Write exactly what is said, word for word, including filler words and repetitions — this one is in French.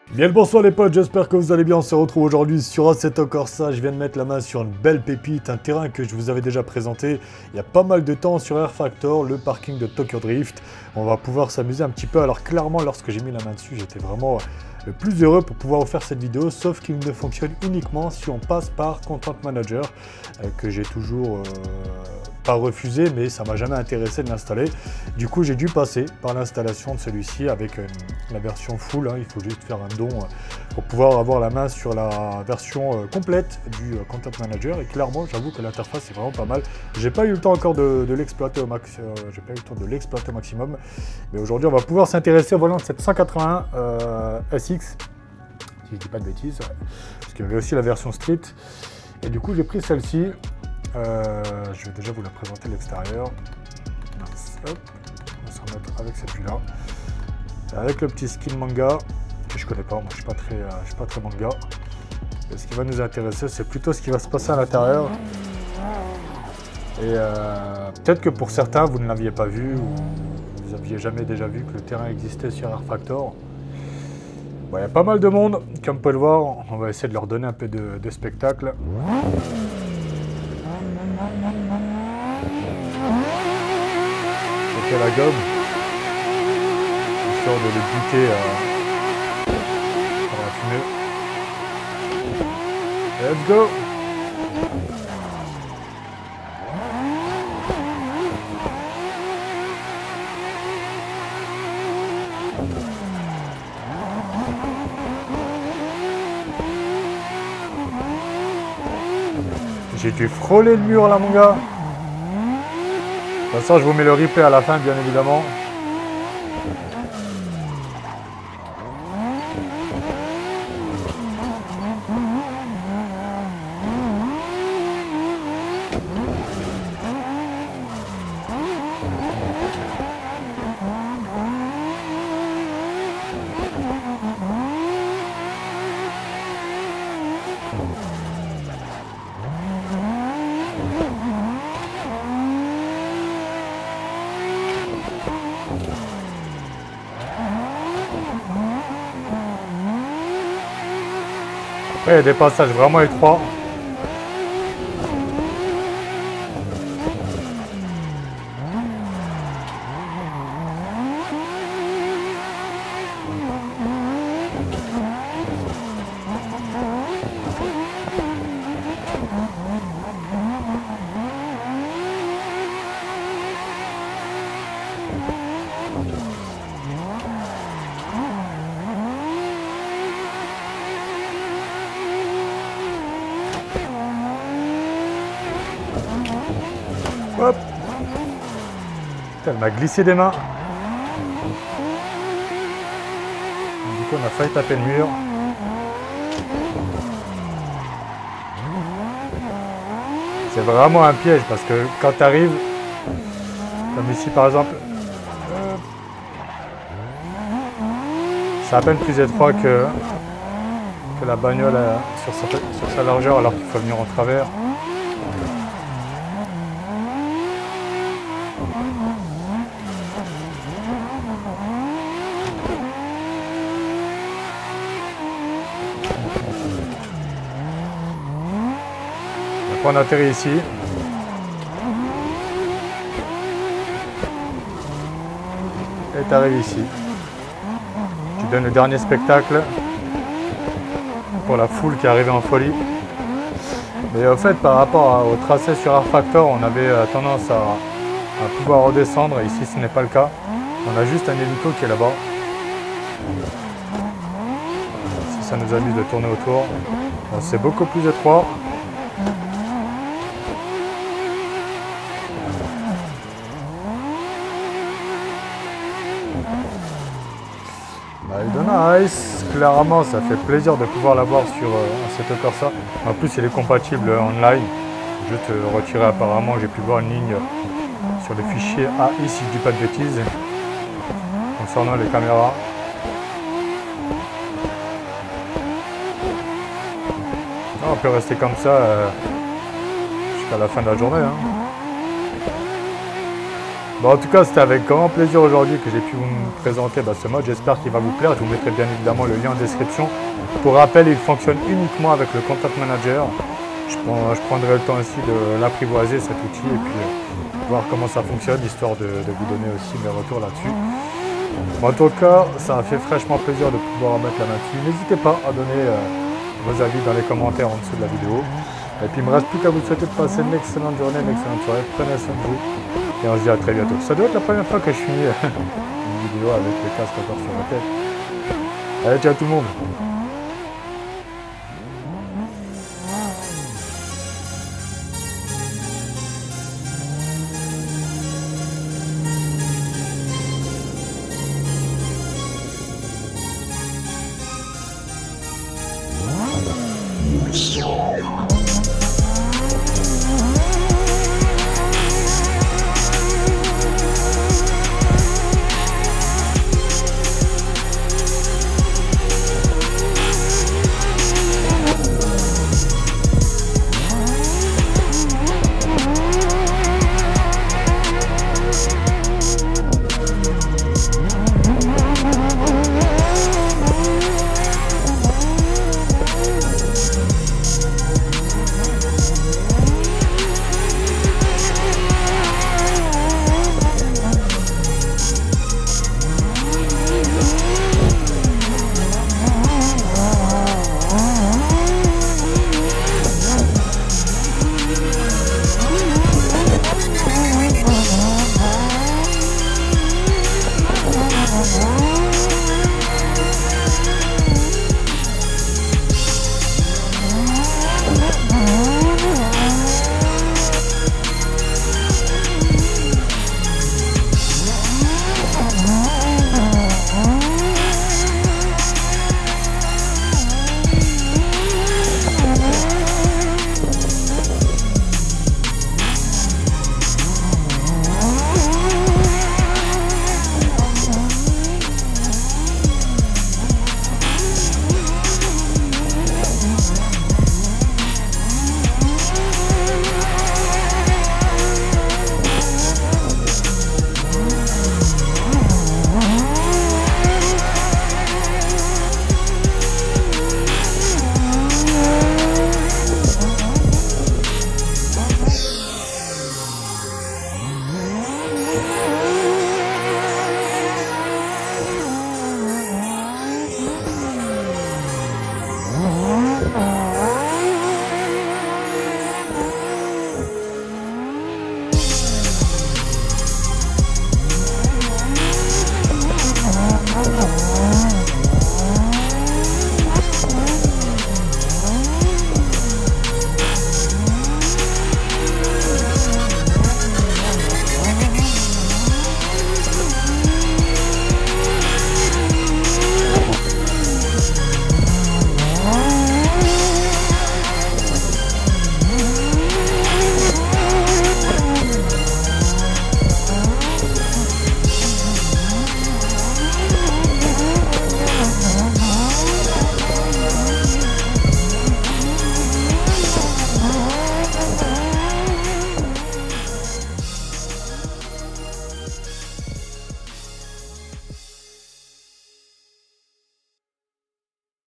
Bien le bonsoir les potes, j'espère que vous allez bien. On se retrouve aujourd'hui sur Assetto Corsa. Je viens de mettre la main sur une belle pépite, un terrain que je vous avais déjà présenté il y a pas mal de temps sur Air Factor, le parking de Tokyo Drift. On va pouvoir s'amuser un petit peu. Alors clairement, lorsque j'ai mis la main dessus, j'étais vraiment le plus heureux pour pouvoir vous faire cette vidéo, sauf qu'il ne fonctionne uniquement si on passe par Content Manager, euh, que j'ai toujours euh, pas refusé, mais ça m'a jamais intéressé de l'installer. Du coup, j'ai dû passer par l'installation de celui-ci avec euh, la version full. Hein. Il faut juste faire un don euh, pour pouvoir avoir la main sur la version euh, complète du euh, Content Manager. Et clairement, j'avoue que l'interface est vraiment pas mal. J'ai pas eu le temps encore de, de l'exploiter au max, euh, j'ai pas eu le temps de l'exploiter au maximum. Mais aujourd'hui, on va pouvoir s'intéresser au volant de cette cent quatre-vingts euh, S X, si je dis pas de bêtises, ouais. Parce qu'il y avait aussi la version Street. Et du coup, j'ai pris celle-ci. Euh, je vais déjà vous la présenter l'extérieur. Hop, on va se remettre avec celui-là. Avec le petit skin manga, que je connais pas, moi je suis pas très, euh, je suis pas très manga. Et ce qui va nous intéresser, c'est plutôt ce qui va se passer à l'intérieur. Et euh, peut-être que pour certains, vous ne l'aviez pas vu, ou vous n'aviez jamais déjà vu que le terrain existait sur Air Factor. Bon, il y a pas mal de monde, comme vous pouvez le voir, on va essayer de leur donner un peu de, de spectacle. Ok, la gomme, histoire de les buter euh, par la fumée. Let's go! J'ai dû frôler le mur là mon gars. De toute façon je vous mets le replay à la fin bien évidemment. Après, il y a des passages vraiment étroits. Hop. Putain, elle m'a glissé des mains. Du coup, on a failli taper le mur. C'est vraiment un piège parce que quand tu arrives, comme ici par exemple, c'est à peine plus étroit que, que la bagnole euh, sur, sa, sur sa largeur alors qu'il faut venir en travers. On atterrit ici. Et tu arrives ici. Tu donnes le dernier spectacle pour la foule qui est arrivée en folie. Mais au fait, par rapport au tracé sur Air Factor, on avait tendance à, à pouvoir redescendre. Ici, ce n'est pas le cas. On a juste un hélico qui est là-bas. Si ça nous amuse de tourner autour. Bon, c'est beaucoup plus étroit. Nice, clairement ça fait plaisir de pouvoir l'avoir sur euh, Assetto Corsa. En plus il est compatible online. Je vais te retirer apparemment, j'ai pu voir une ligne sur le fichier A I si je dis pas de bêtises. Concernant les caméras. On peut rester comme ça euh, jusqu'à la fin de la journée. Hein. Bon, en tout cas, c'était avec grand plaisir aujourd'hui que j'ai pu vous présenter bah, ce mode. J'espère qu'il va vous plaire. Je vous mettrai bien évidemment le lien en description. Pour rappel, il fonctionne uniquement avec le Content Manager. Je, prends, je prendrai le temps aussi de l'apprivoiser, cet outil, et puis euh, voir comment ça fonctionne, histoire de, de vous donner aussi mes retours là-dessus. Bon, en tout cas, ça a fait fraîchement plaisir de pouvoir mettre la main dessus. N'hésitez pas à donner euh, vos avis dans les commentaires en dessous de la vidéo. Et puis il ne me reste plus qu'à vous souhaiter de passer une excellente journée, une excellente soirée. Prenez soin de vous. Et on se dit à très bientôt. Ça doit être la première fois que je finis une vidéo avec le casque encore sur la tête. Allez, ciao tout le monde. Stop.